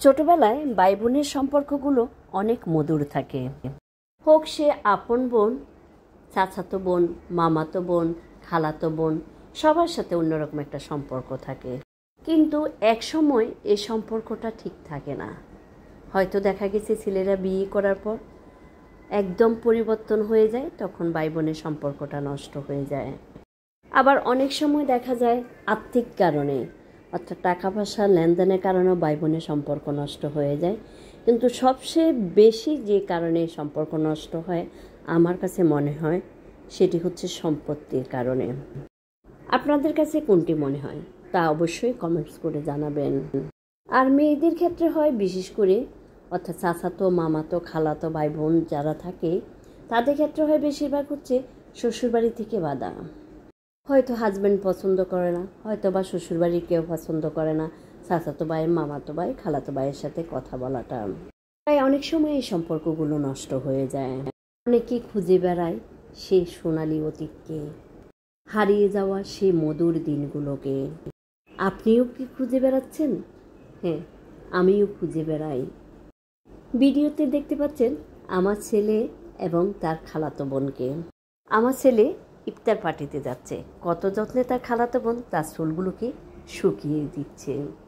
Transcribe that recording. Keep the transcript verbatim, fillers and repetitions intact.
ছোটবেলায় ভাই বোনের সম্পর্কগুলো অনেক মধুর থাকে, হোক সে আপন বোন, চাচাতো বোন, মামাতো বোন, খালাতো বোন, সবার সাথে অন্যরকম একটা সম্পর্ক থাকে। কিন্তু এক সময় এই সম্পর্কটা ঠিক থাকে না। হয়তো দেখা গেছে ছেলেরা বিয়ে করার পর একদম পরিবর্তন হয়ে যায়, তখন ভাই বোনের সম্পর্কটা নষ্ট হয়ে যায়। আবার অনেক সময় দেখা যায় আর্থিক কারণে, অর্থাৎ টাকা পয়সার লেনদেনের কারণেও ভাই বোনের সম্পর্ক নষ্ট হয়ে যায়। কিন্তু সবচেয়ে বেশি যে কারণে সম্পর্ক নষ্ট হয় আমার কাছে মনে হয় সেটি হচ্ছে সম্পত্তির কারণে। আপনাদের কাছে কোনটি মনে হয় তা অবশ্যই কমেন্টস করে জানাবেন। আর মেয়েদের ক্ষেত্রে হয় বিশেষ করে, অর্থাৎ চাচাতো, মামাতো, খালাতো ভাই বোন যারা থাকে তাদের ক্ষেত্রে হয় বেশিরভাগ হচ্ছে শ্বশুরবাড়ি থেকে বাধা। হয়তো হাজব্যান্ড পছন্দ করে না, হয়তো বা শ্বশুরবাড়ির কেউ পছন্দ করে না চাচাতো ভাই, মামাতো ভাই, খালাতো ভাইয়ের সাথে কথা বলাটা। তাই অনেক সময় এই সম্পর্কগুলো নষ্ট হয়ে যায়। অনেকেই খুঁজে বেড়ায় সেই সোনালী অতীতকে, হারিয়ে যাওয়া সেই মধুর দিনগুলোকে। আপনিও কি খুঁজে বেড়াচ্ছেন? হ্যাঁ, আমিও খুঁজে বেড়াই। ভিডিওতে দেখতে পাচ্ছেন আমার ছেলে এবং তার খালাতো বোনকে। আমার ছেলে ইফতার পার্টিতে যাচ্ছে, কত যত্নে তার খালাতো বোন তার চুলগুলোকে শুকিয়ে দিচ্ছে।